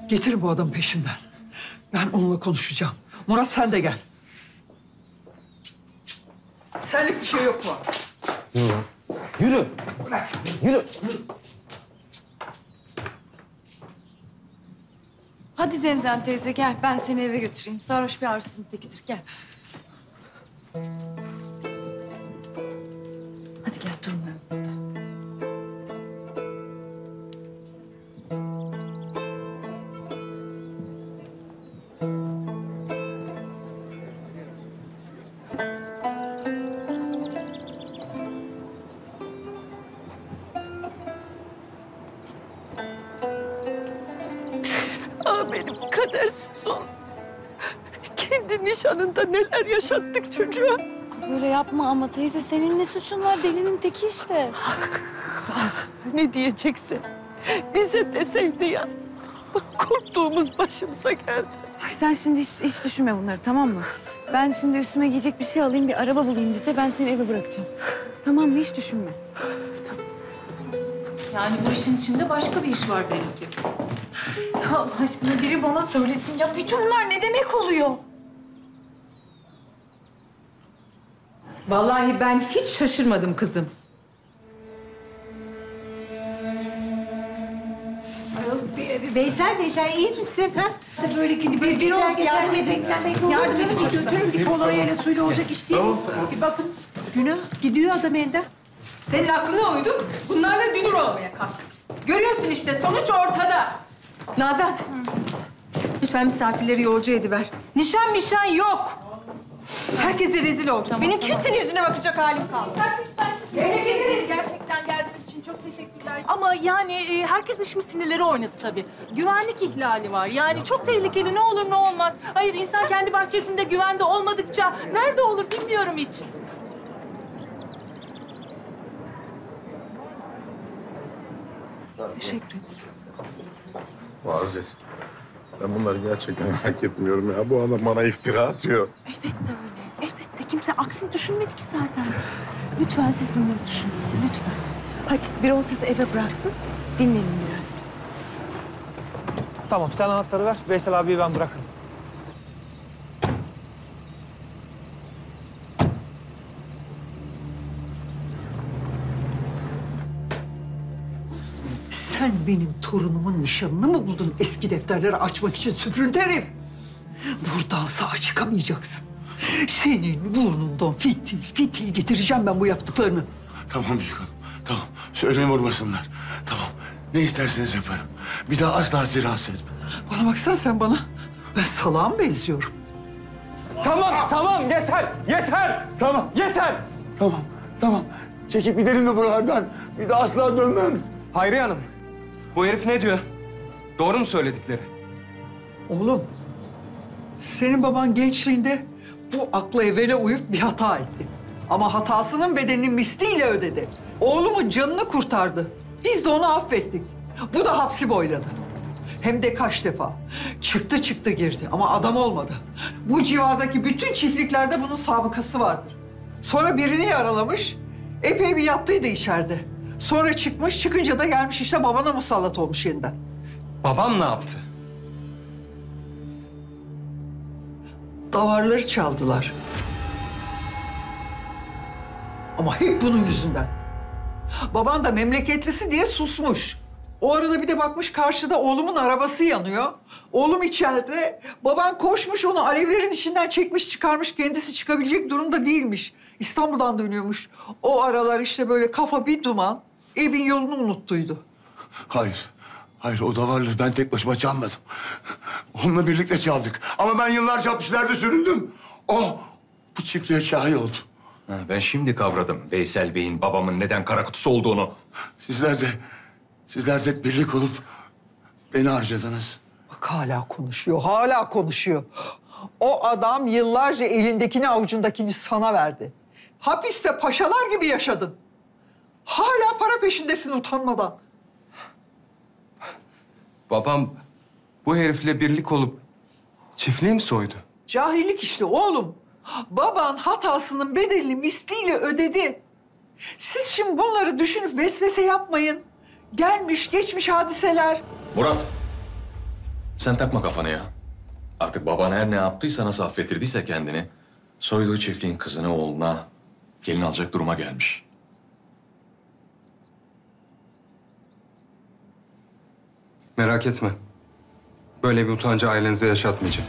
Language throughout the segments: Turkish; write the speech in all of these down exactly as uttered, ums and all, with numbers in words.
Getirin bu adamı peşimden. Ben onunla konuşacağım. Murat sen de gel. Senlik bir şey yok mu? Yürü. Yürü. Bırak. Yürü. Hadi Zemzem teyze gel. Ben seni eve götüreyim. Sarhoş bir arsızın tekidir. Gel. Hadi gel durma burada. Ah benim kadersiz oğlum. Kendi nişanında neler yaşattık çocuğa. Böyle yapma ama teyze senin ne suçun var? Delinin teki işte. Ne diyeceksin? Bize deseydi ya. Bak korktuğumuz başımıza geldi. Ay, sen şimdi hiç, hiç düşünme bunları tamam mı? Ben şimdi üstüme giyecek bir şey alayım, bir araba bulayım bize. Ben seni eve bırakacağım. Tamam mı? Hiç düşünme. Yani bu işin içinde başka bir iş var belli ki. Ya Allah aşkına biri bana söylesin ya bütün bunlar ne demek oluyor? Vallahi ben hiç şaşırmadım kızım. Veysel, Veysel iyi misin? Ha? Böyle gidip bir geçer geçer ve beklenmek olur. Yardımcı götürün bir kolonyayla suyla olacak iş değil. Tamam, tamam. Bir bakın günah gidiyor adam elden. Senin aklına uydum. Bunlarla dünür olmaya kalktık. Görüyorsun işte sonuç ortada. Nazan. Hı. Lütfen misafirleri yolcu ediver. Nişan mişan yok. Herkese rezil olduk. Tamam, Benim tamam. kimsenin yüzüne bakacak halim kaldı. İsterseniz ben size tebrik ederim. Gerçekten geldiğiniz için çok teşekkürler. Ama yani e, herkes işimi sinirleri oynadı tabii. Güvenlik ihlali var. Yani çok tehlikeli. Ne olur ne olmaz. Hayır insan kendi bahçesinde güvende olmadıkça nerede olur bilmiyorum hiç. Teşekkür ederim. Muazzez, ben bunları gerçekten hak etmiyorum ya. Bu adam bana iftira atıyor. Elbette öyle. Elbette. Kimse aksini düşünmedi ki zaten. Lütfen siz bunları düşünün. Lütfen. Hadi bir o sizi eve bıraksın. Dinlenin biraz. Tamam sen anahtarı ver. Veysel abiyi ben bırakırım. Sen benim torunumun nişanını mı buldun eski defterleri açmak için süprüntü herif? Buradan sağ çıkamayacaksın. Senin burnundan fitil fitil getireceğim ben bu yaptıklarını. Tamam büyük hanım, tamam. Söyle vurmasınlar. Tamam, ne isterseniz yaparım. Bir daha asla sizi rahatsız etmem. Bana baksana sen bana. Ben salağa mı benziyorum? Tamam, tamam yeter, yeter. Tamam. Yeter. Tamam, tamam. Çekip gidelim mi buralardan? Bir daha asla dönmem. Hayriye Hanım, bu herif ne diyor? Doğru mu söyledikleri? Oğlum, senin baban gençliğinde bu akla evvela uyup bir hata etti. Ama hatasının bedelini misliyle ödedi. Oğlumun canını kurtardı. Biz de onu affettik. Bu da hapsi boyladı. Hem de kaç defa. Çıktı çıktı girdi ama adam olmadı. Bu civardaki bütün çiftliklerde bunun sabıkası vardır. Sonra birini yaralamış, epey bir yattıydı içeride. Sonra çıkmış, çıkınca da gelmiş işte babana musallat olmuş yeniden. Babam ne yaptı? Davarları çaldılar. Ama hep bunun yüzünden. Baban da memleketlisi diye susmuş. O arada bir de bakmış karşıda oğlumun arabası yanıyor. Oğlum içeride. Baban koşmuş onu alevlerin içinden çekmiş çıkarmış. Kendisi çıkabilecek durumda değilmiş. İstanbul'dan dönüyormuş. O aralar işte böyle kafa bir duman. Evin yolunu unuttuydu. Hayır, hayır o davarları ben tek başıma çalmadım. Onunla birlikte çaldık. Ama ben yıllarca hapislerde süründüm. O bu çiftliğe şahi oldu. Ha, ben şimdi kavradım Veysel Bey'in babamın neden kara kutusu olduğunu. Sizler de, sizler de birlik olup beni harcadınız. Bak hala konuşuyor, hala konuşuyor. O adam yıllarca elindekini avucundakini sana verdi. Hapiste paşalar gibi yaşadın. Hala para peşindesin utanmadan. Babam bu herifle birlik olup çiftliği mi soydu? Cahillik işte oğlum. Baban hatasının bedelini misliyle ödedi. Siz şimdi bunları düşünüp vesvese yapmayın. Gelmiş geçmiş hadiseler. Murat, Sen takma kafanı ya. Artık baban her ne yaptıysa, nasıl affettirdiyse kendini... ...soyduğu çiftliğin kızını oğluna gelin alacak duruma gelmiş. Merak etme. Böyle bir utancı ailenize yaşatmayacağım.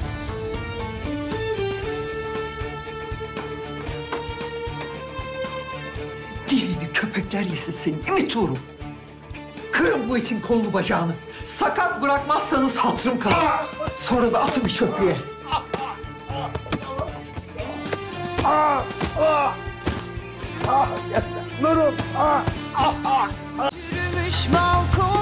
Dilini köpekler yesin senin, değil mi Tuğrul? Kırın bu itin kolunu bacağını. Sakat bırakmazsanız hatırım kalır. Sonra da atın bir çöplüğe. Yürümüş balkon